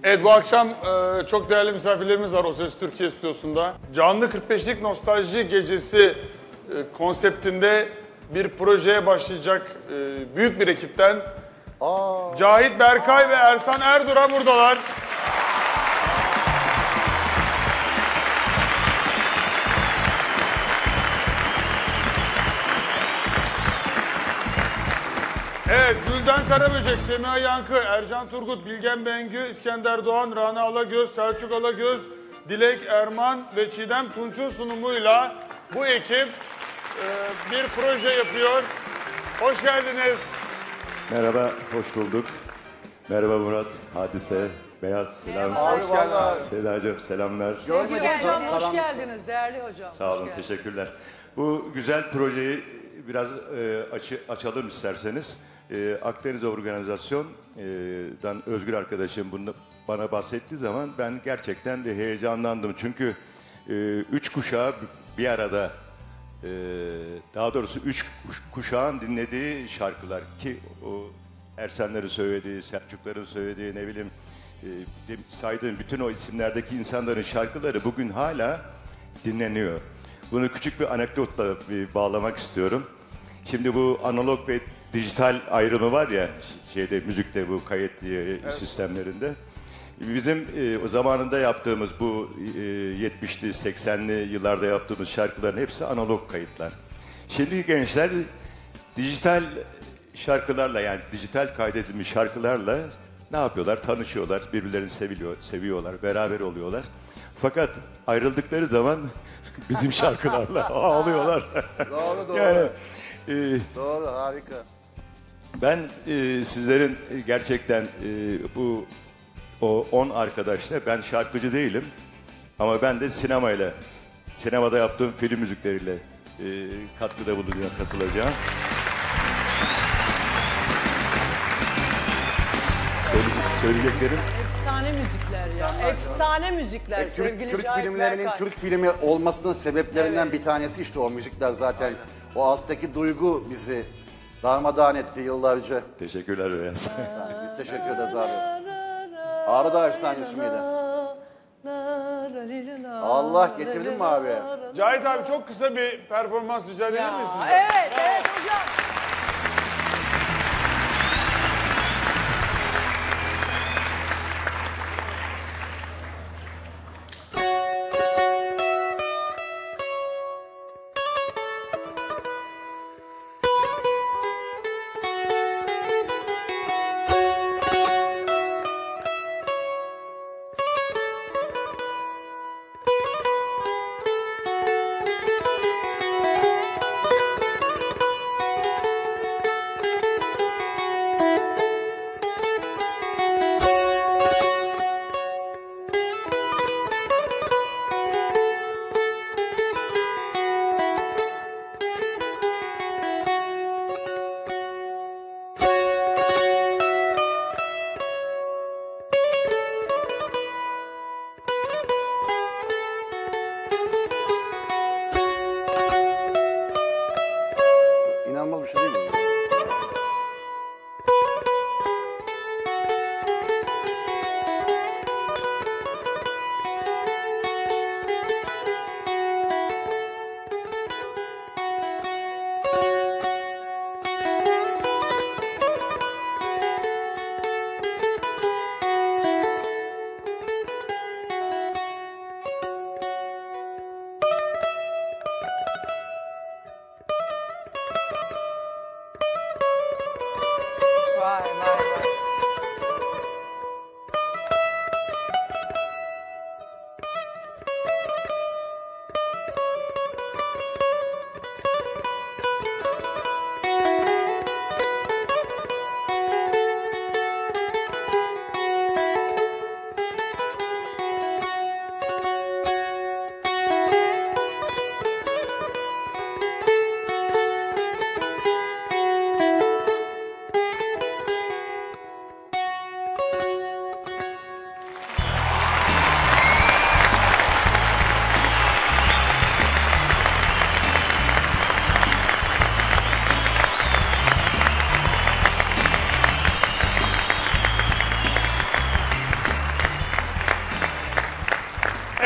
Evet, bu akşam çok değerli misafirlerimiz var O Ses Türkiye stüdyosunda. Canlı 45'lik nostalji gecesi konseptinde bir projeye başlayacak büyük bir ekipten Cahit Berkay ve Ersan Erdura buradalar. Evet, Gülden Karaböcek, Semiha Yankı, Ercan Turgut, Bilgen Bengü, İskender Doğan, Rana Alagöz, Selçuk Alagöz, Dilek Erman ve Çiğdem Tunç'un sunumuyla bu ekip bir proje yapıyor. Hoş geldiniz. Merhaba, hoş bulduk. Merhaba Murat, Hadise, Beyaz, selam. Hoş geldiniz. Sedacığım, selamlar. Sevgili hocam, hoş geldiniz değerli hocam. Sağ olun, teşekkürler. Bu güzel projeyi biraz açalım isterseniz. Akdeniz Organizasyon'dan Özgür arkadaşım bunu bana bahsettiği zaman ben gerçekten de heyecanlandım. Çünkü 3 kuşağı bir arada, daha doğrusu 3 kuşağın dinlediği şarkılar ki o Ersenlerin söylediği, Selçukların söylediği, ne bileyim saydığım bütün o isimlerdeki insanların şarkıları bugün hala dinleniyor. Bunu küçük bir anekdotla bağlamak istiyorum. Şimdi bu analog ve dijital ayrımı var ya müzikte, bu kayıt sistemlerinde. Bizim o zamanında yaptığımız bu 70'li 80'li yıllarda yaptığımız şarkıların hepsi analog kayıtlar. Şimdiki gençler dijital şarkılarla, yani dijital kaydedilmiş şarkılarla ne yapıyorlar? Tanışıyorlar, birbirlerini seviyorlar, beraber oluyorlar. Fakat ayrıldıkları zaman bizim şarkılarla ağlıyorlar. Doğru. Yani, doğru, harika. ben sizlerin gerçekten bu 10 arkadaşla, ben şarkıcı değilim ama ben de sinemada yaptığım film müzikleriyle katkıda katılacağım. Söyleyeceklerim. Efsane müzikler ya. Efsane müzikler sevgili Türk Cahit filmlerinin Berkay. Türk filmi olmasının sebeplerinden bir tanesi işte o müzikler zaten. Aynen. O alttaki duygu bizi darmadağın etti yıllarca. Teşekkürler Beyaz. Biz teşekkür ederiz abi. Ağrı Dağı Efsanesi miydi? Allah, getirdin mi abi? Cahit abi, çok kısa bir performans rica edebilir miyiz sizden? Evet hocam.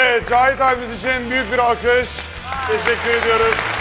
Evet, Cahit abimiz için büyük bir alkış. Teşekkür ediyoruz.